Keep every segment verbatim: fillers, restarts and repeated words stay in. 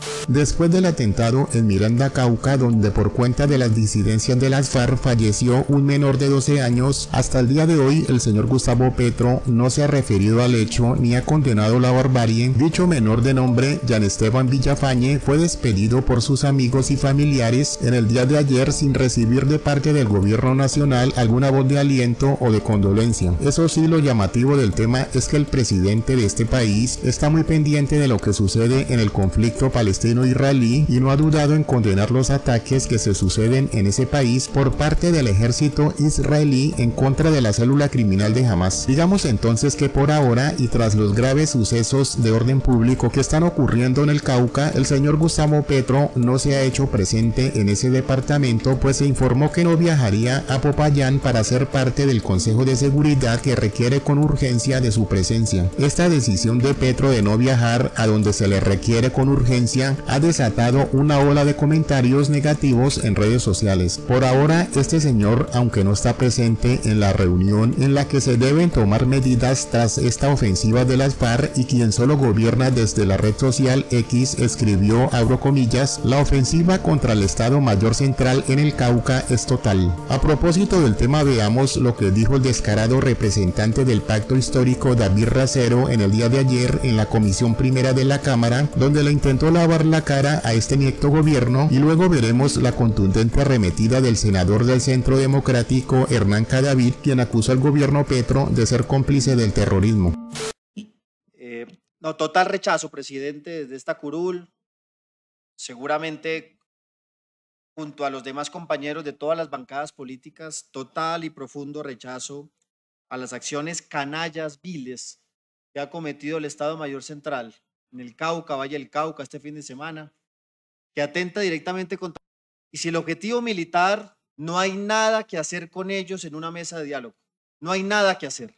Después del atentado en Miranda, Cauca, donde por cuenta de las disidencias de las FARC falleció un menor de doce años, hasta el día de hoy el señor Gustavo Petro no se ha referido al hecho ni ha condenado la barbarie. Dicho menor de nombre Jan Esteban Villafañe fue despedido por sus amigos y familiares en el día de ayer sin recibir de parte del gobierno nacional alguna voz de aliento o de condolencia. Eso sí, lo llamativo del tema es que el presidente de este país está muy pendiente de lo que sucede en el conflicto palestino-israelí y no ha dudado en condenar los ataques que se suceden en ese país por parte del ejército israelí en contra de la célula criminal de Hamas. Digamos entonces que por ahora y tras los graves sucesos de orden público que están ocurriendo en el Cauca, el señor Gustavo Petro no se ha hecho presente en ese departamento, pues se informó que no viajaría a Popayán para ser parte del Consejo de Seguridad que requiere con urgencia de su presencia. Esta decisión de Petro de no viajar a donde se le requiere con urgencia ha desatado una ola de comentarios negativos en redes sociales. Por ahora, este señor, aunque no está presente en la reunión en la que se deben tomar medidas tras esta ofensiva de las FARC y quien solo gobierna desde la red social X, escribió, abro comillas, la ofensiva contra el Estado Mayor Central en el Cauca es total. A propósito del tema, veamos lo que dijo el descarado representante del pacto histórico David Racero en el día de ayer en la Comisión Primera de la Cámara, donde le intentó lavar la cara a este nieto gobierno, y luego veremos la contundente arremetida del senador del Centro Democrático Hernán Cadavid, quien acusó al gobierno Petro de ser cómplice del terrorismo. Eh, no, total rechazo, presidente, desde esta curul, seguramente junto a los demás compañeros de todas las bancadas políticas, total y profundo rechazo a las acciones canallas, viles, que ha cometido el Estado Mayor Central en el Cauca, Valle del Cauca, este fin de semana, que atenta directamente contra... Y si el objetivo militar, no hay nada que hacer con ellos en una mesa de diálogo, no hay nada que hacer.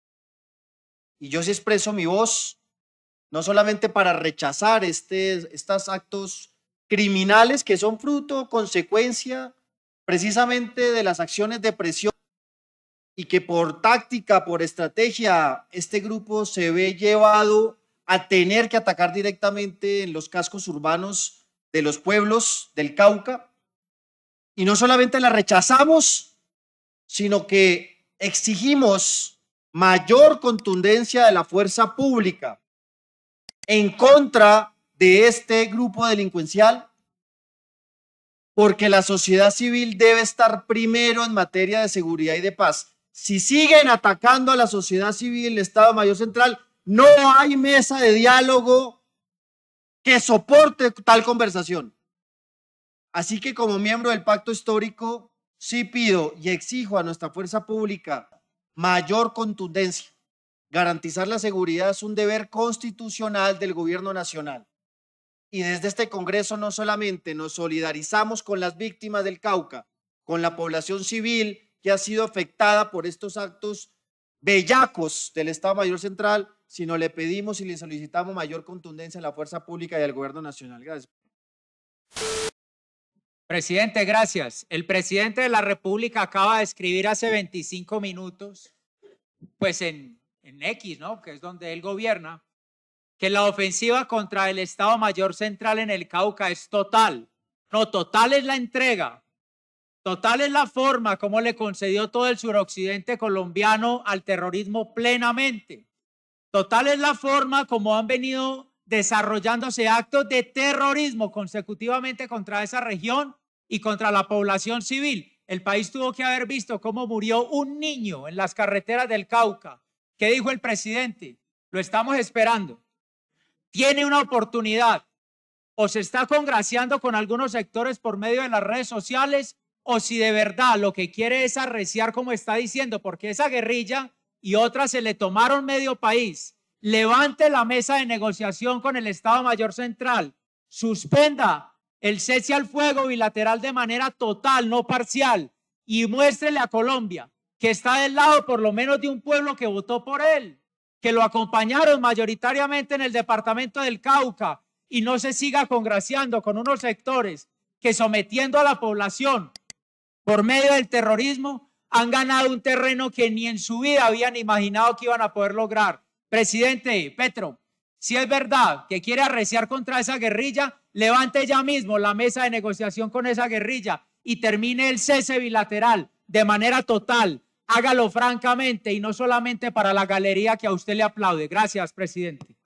Y yo sí expreso mi voz, no solamente para rechazar este, estos actos criminales que son fruto, consecuencia, precisamente de las acciones de presión y que por táctica, por estrategia, este grupo se ve llevado a tener que atacar directamente en los cascos urbanos de los pueblos del Cauca. Y no solamente la rechazamos, sino que exigimos mayor contundencia de la fuerza pública en contra de este grupo delincuencial, porque la sociedad civil debe estar primero en materia de seguridad y de paz. Si siguen atacando a la sociedad civil, el Estado Mayor Central, no hay mesa de diálogo que soporte tal conversación. Así que como miembro del pacto histórico, sí pido y exijo a nuestra fuerza pública mayor contundencia. Garantizar la seguridad es un deber constitucional del gobierno nacional. Y desde este Congreso no solamente nos solidarizamos con las víctimas del Cauca, con la población civil que ha sido afectada por estos actos bellacos del Estado Mayor Central, sino le pedimos y le solicitamos mayor contundencia a la fuerza pública y al gobierno nacional. Gracias. Presidente, gracias. El presidente de la República acaba de escribir hace veinticinco minutos, pues en, en X, ¿no?, que es donde él gobierna, que la ofensiva contra el Estado Mayor Central en el Cauca es total. No, total es la entrega, total es la forma como le concedió todo el suroccidente colombiano al terrorismo plenamente. Total es la forma como han venido desarrollándose actos de terrorismo consecutivamente contra esa región y contra la población civil. El país tuvo que haber visto cómo murió un niño en las carreteras del Cauca. ¿Qué dijo el presidente? Lo estamos esperando. Tiene una oportunidad. O se está congraciando con algunos sectores por medio de las redes sociales, o si de verdad lo que quiere es arreciar, como está diciendo, porque esa guerrilla y otras se le tomaron medio país. Levante la mesa de negociación con el Estado Mayor Central, suspenda el cese al fuego bilateral de manera total, no parcial, y muéstrele a Colombia que está del lado por lo menos de un pueblo que votó por él, que lo acompañaron mayoritariamente en el departamento del Cauca, y no se siga congraciando con unos sectores que, sometiendo a la población por medio del terrorismo, han ganado un terreno que ni en su vida habían imaginado que iban a poder lograr. Presidente Petro, Si es verdad que quiere arreciar contra esa guerrilla, levante ya mismo la mesa de negociación con esa guerrilla y termine el cese bilateral de manera total. Hágalo francamente y no solamente para la galería que a usted le aplaude. Gracias, presidente.